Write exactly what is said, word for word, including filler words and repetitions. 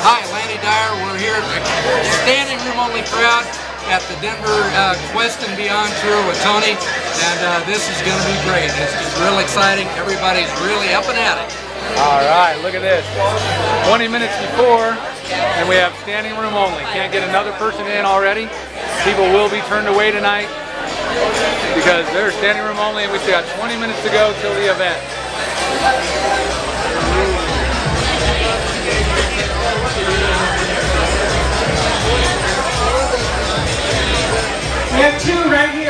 Hi, Lanny Dyer. We're here at the standing room only crowd at the Denver uh, Qwest and Beyond tour with Tony, and uh, this is going to be great. It's, it's real exciting. Everybody's really up and at it. All right, look at this. twenty minutes before, and we have standing room only. Can't get another person in already. People will be turned away tonight because they're standing room only, and we still got twenty minutes to go till the event. We have two right here.